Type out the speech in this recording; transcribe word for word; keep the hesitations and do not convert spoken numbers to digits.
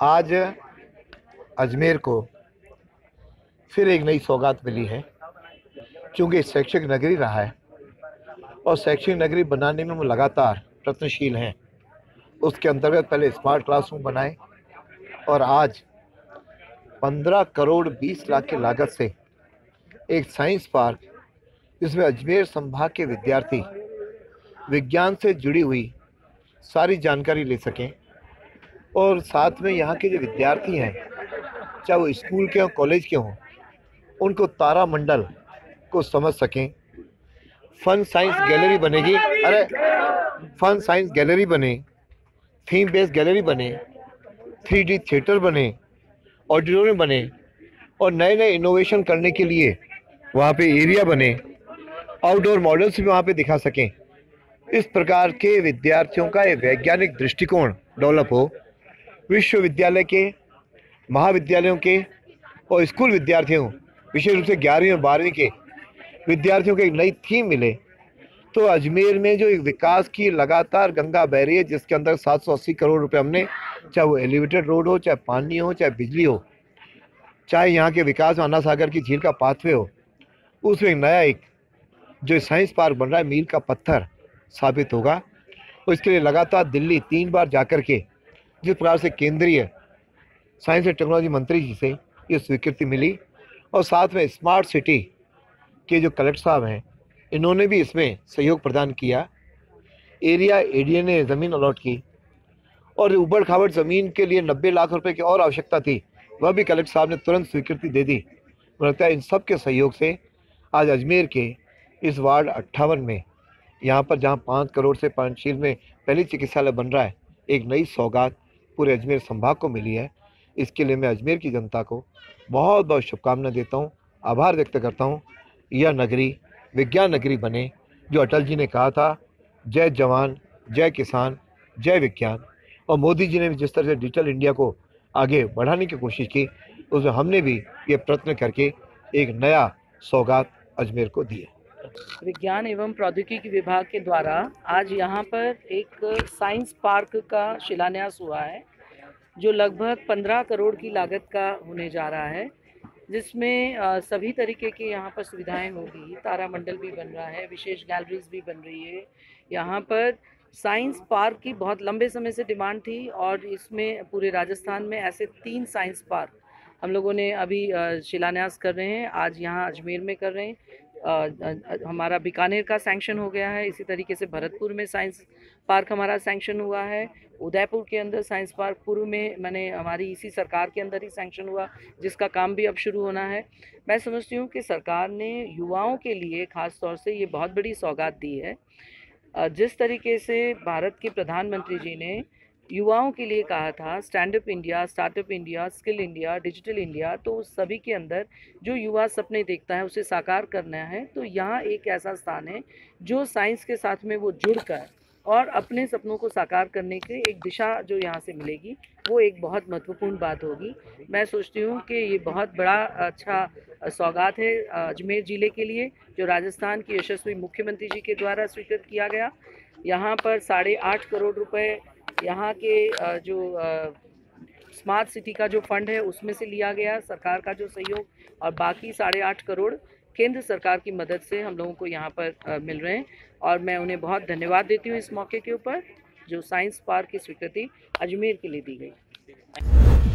आज अजमेर को फिर एक नई सौगात मिली है, क्योंकि शैक्षिक नगरी रहा है और शैक्षिक नगरी बनाने में वो लगातार प्रयत्नशील हैं। उसके अंतर्गत पहले स्मार्ट क्लासरूम बनाए और आज पंद्रह करोड़ बीस लाख की लागत से एक साइंस पार्क, जिसमें अजमेर संभाग के विद्यार्थी विज्ञान से जुड़ी हुई सारी जानकारी ले सकें और साथ में यहाँ के जो विद्यार्थी हैं, चाहे वो स्कूल के हों कॉलेज के हों, उनको तारामंडल को समझ सकें। फन साइंस गैलरी बनेगी, अरे फन साइंस गैलरी बने, थीम बेस्ड गैलरी बने, थ्री डी थिएटर बने, ऑडिटोरियम बने और नए नए इनोवेशन करने के लिए वहाँ पे एरिया बने, आउटडोर मॉडल्स भी वहाँ पे दिखा सकें। इस प्रकार के विद्यार्थियों का एक वैज्ञानिक दृष्टिकोण डेवलप हो। विश्वविद्यालय के, महाविद्यालयों के और स्कूल विद्यार्थियों, विशेष रूप से ग्यारहवीं और बारहवीं के विद्यार्थियों को एक नई थीम मिले, तो अजमेर में जो एक विकास की लगातार गंगा बह रही है, जिसके अंदर सात सौ अस्सी करोड़ रुपए हमने, चाहे वो एलिवेटेड रोड हो, चाहे पानी हो, चाहे बिजली हो, चाहे यहाँ के विकास में अन्ना सागर की झील का पाथवे हो, उसमें एक नया एक जो साइंस पार्क बन रहा है मील का पत्थर साबित होगा। और इसके लिए लगातार दिल्ली तीन बार जाकर के जिस प्रकार से केंद्रीय साइंस एंड टेक्नोलॉजी मंत्री जी से ये स्वीकृति मिली और साथ में स्मार्ट सिटी के जो कलेक्टर साहब हैं, इन्होंने भी इसमें सहयोग प्रदान किया। एरिया एडीए ने ज़मीन अलॉट की और उबड़ खाबड़ ज़मीन के लिए नब्बे लाख रुपए की और आवश्यकता थी, वह भी कलेक्टर साहब ने तुरंत स्वीकृति दे दी। मुझे लगता है इन सब के सहयोग से आज अजमेर के इस वार्ड अट्ठावन में, यहाँ पर जहाँ पाँच करोड़ से पंचशील में पहली चिकित्सालय बन रहा है, एक नई सौगात पूरे अजमेर संभाग को मिली है। इसके लिए मैं अजमेर की जनता को बहुत बहुत शुभकामनाएं देता हूँ, आभार व्यक्त करता हूँ। यह नगरी विज्ञान नगरी बने, जो अटल जी ने कहा था, जय जवान जय किसान जय विज्ञान। और मोदी जी ने भी जिस तरह से डिजिटल इंडिया को आगे बढ़ाने की कोशिश की, उसमें हमने भी ये प्रयत्न करके एक नया सौगात अजमेर को दी है। विज्ञान एवं प्रौद्योगिकी विभाग के द्वारा आज यहाँ पर एक साइंस पार्क का शिलान्यास हुआ है, जो लगभग पंद्रह करोड़ की लागत का होने जा रहा है, जिसमें सभी तरीके की यहाँ पर सुविधाएं होगी। तारामंडल भी बन रहा है, विशेष गैलरीज भी बन रही है। यहाँ पर साइंस पार्क की बहुत लंबे समय से डिमांड थी और इसमें पूरे राजस्थान में ऐसे तीन साइंस पार्क हम लोगों ने अभी शिलान्यास कर रहे हैं, आज यहाँ अजमेर में कर रहे हैं। आ, हमारा बीकानेर का सैंक्शन हो गया है, इसी तरीके से भरतपुर में साइंस पार्क हमारा सैंक्शन हुआ है, उदयपुर के अंदर साइंस पार्क पूर्व में मैंने हमारी इसी सरकार के अंदर ही सैंक्शन हुआ, जिसका काम भी अब शुरू होना है। मैं समझती हूँ कि सरकार ने युवाओं के लिए ख़ास तौर से ये बहुत बड़ी सौगात दी है। जिस तरीके से भारत के प्रधानमंत्री जी ने युवाओं के लिए कहा था stand up India, startup India, skill India, digital India, तो सभी के अंदर जो युवा सपने देखता है उसे साकार करना है। तो यहाँ एक ऐसा स्थान है जो साइंस के साथ में वो जुड़कर और अपने सपनों को साकार करने की एक दिशा जो यहाँ से मिलेगी, वो एक बहुत महत्वपूर्ण बात होगी। मैं सोचती हूँ कि ये बहुत बड़ा अच्छा सौगात है अजमेर ज़िले के लिए, जो राजस्थान की यशस्वी मुख्यमंत्री जी के द्वारा स्वीकृत किया गया। यहाँ पर साढ़े आठ करोड़ रुपए यहाँ के जो स्मार्ट सिटी का जो फंड है उसमें से लिया गया, सरकार का जो सहयोग, और बाकी साढ़े आठ करोड़ केंद्र सरकार की मदद से हम लोगों को यहाँ पर मिल रहे हैं। और मैं उन्हें बहुत धन्यवाद देती हूँ इस मौके के ऊपर, जो साइंस पार्क की स्वीकृति अजमेर के लिए दी गई।